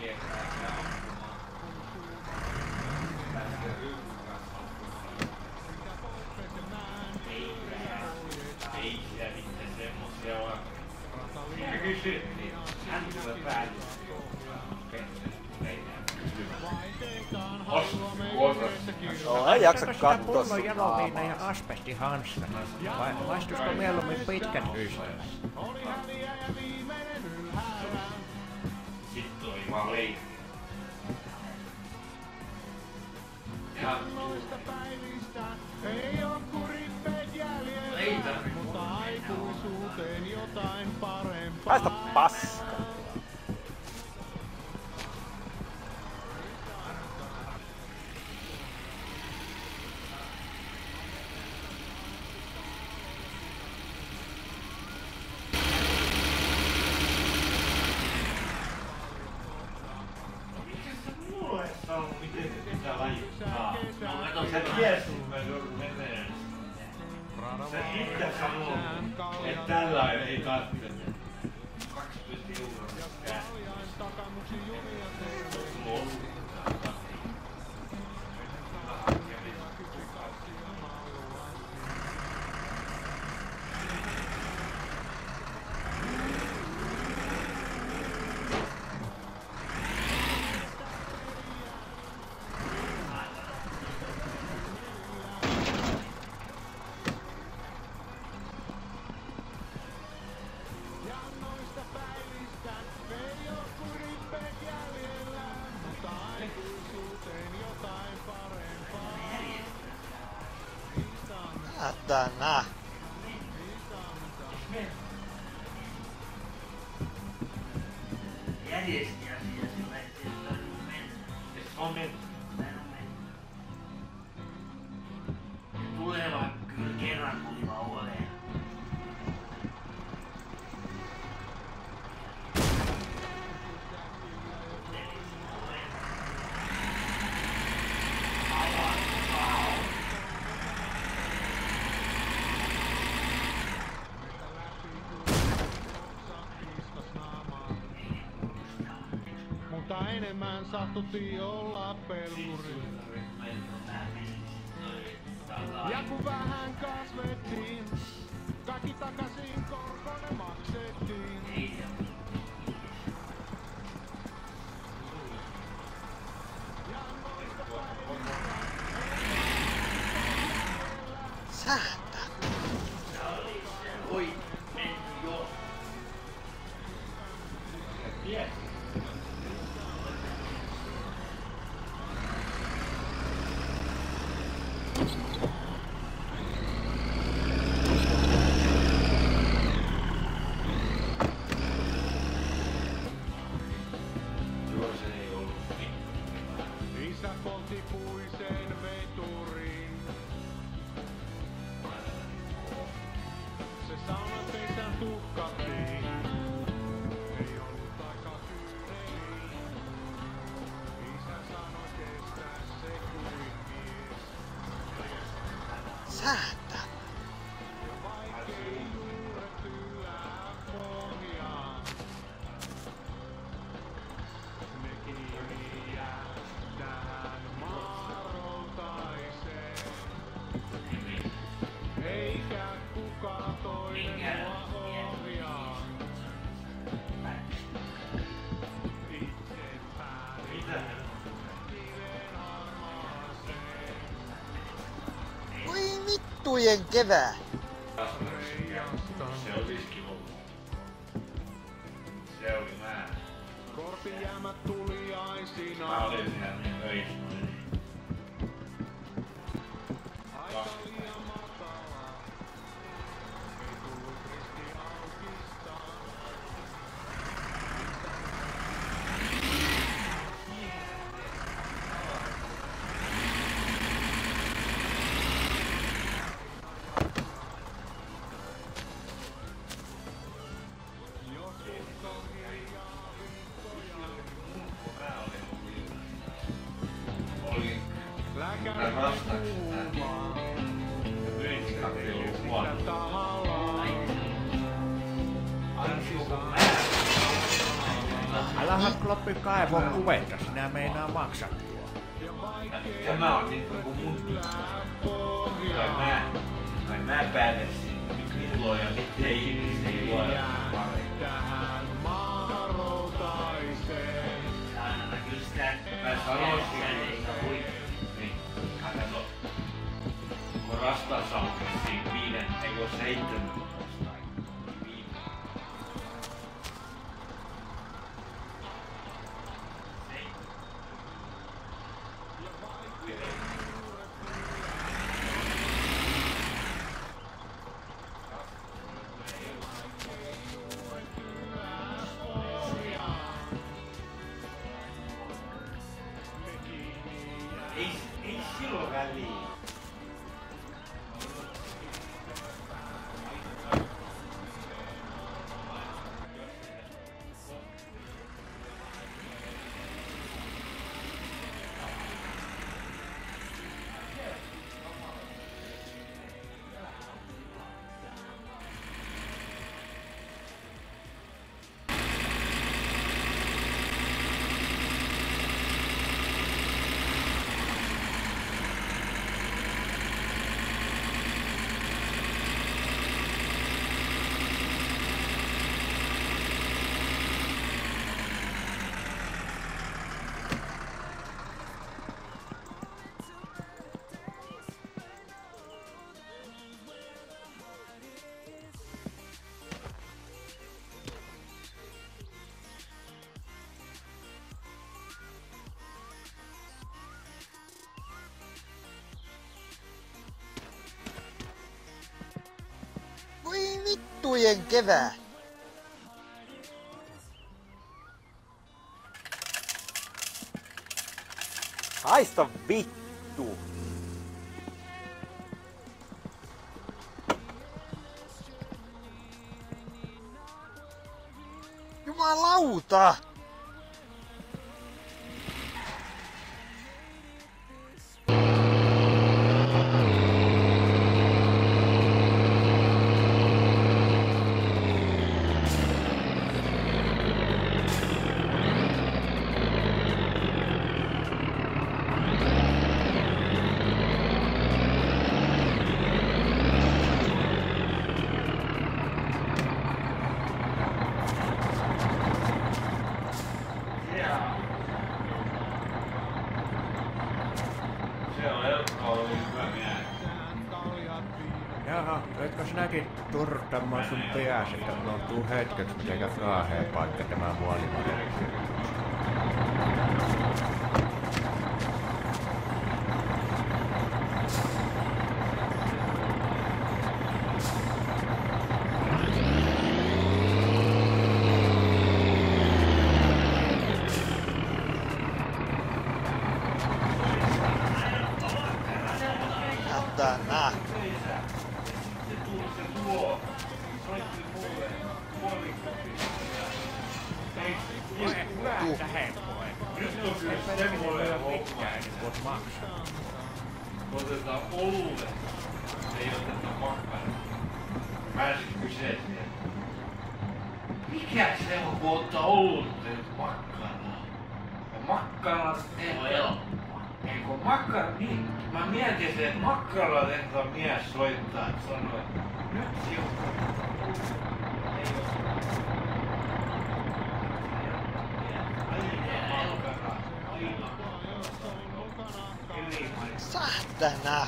Ei jaksa katsoa pullon jaloviina ja asbestihanskat. Vai maistusko mieluummin pitkät ystävät? Sitten oli vaan leikki. Ja... Ei tarvitse. Haista paska. Sä tiesit, mä joudun meneen. Sä itse sanoo, että tällä ei tarvitse 20 euroa käsissä. Tänään. Järjesti asia sillä, ettei se tarvinnut mennä. Ja se on mennyt. Tulee vaan kyllä kerran kuiva oveen. Mutta enemmän sattutti olla peluri. Ja kun vähän kasvettiin, kaikki takaisin korkoinen maksettiin. Sähtä. Oi, menty jo. Yes. Isä poltti puisen veturin. Se saunan pesän tuhkattiin. Ei ollut aika kyyneliin. Isä sanoi kestä se kuin mies. Sähtä. Ja vaikkei juuret yllä pohjaan. Ne kiinni tähän maaroltaiseen. Eikä kukaan toinen mua ohjaa. Itse päätin kiven harmaaseen. Voi vittujen kevää. Se olisikin ollut. Se oli mä. Korpijäämät tuliaisina. Mä olin siellä niin öissä. Aika liian matala. Ei tullut risti aukistaa. Joskus on hiljaa viikkoja. Olin Lääkäri puhumaan. Älähän Kloppi kaivoo kuvetta, sinä meinaa maksattua. Tämä on niinku mun... Tai mä päätäisin milloin ja miten ihmisiä ei luoda tähän maaroutaiseen. aina kyllä sitä mä sanoisin, että niin, kato. Kun rastas on siinä 5, ei voi 7. Ei silloin väliin. Voi vittujen kevää! Haista vittu! Jumalauta! Se on helppoa, oli hyvä mies. Jaha, etkö sinäkin turruttamaan sun pääsi, että unohtuu hetkeksi, eikä kaaheen paikka tämä muolimainen. Satana! Se tuo. Soitti mulle. Hyvä heppoe. Nyt on kyllä semmoinen homma. Voit maksaa. Otetaan olue. Ei oteta makkara. Pääsit kyseeseen. Mikä se on, kun ottaa olutta makkaraa? Ja makkarat tehdään. Ei kun makkara, niin mä mietin sen, että makkaralla tehtävä mies soittaa, että sanoo, että nyt sijoittaa. Satana!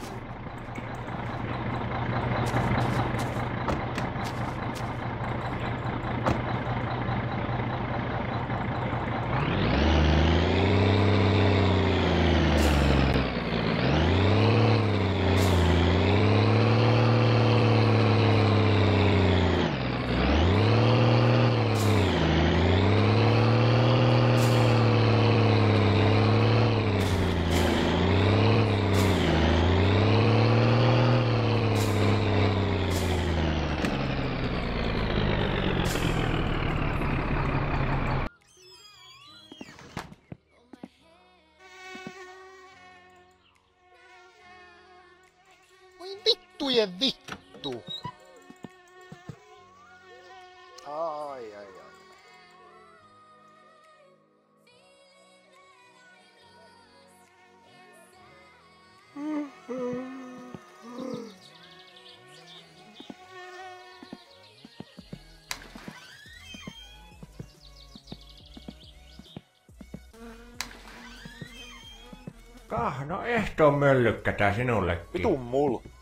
Voi vittujen vittu! Ai. No ehtoon möllykkä tää sinullekin. Vitun mul.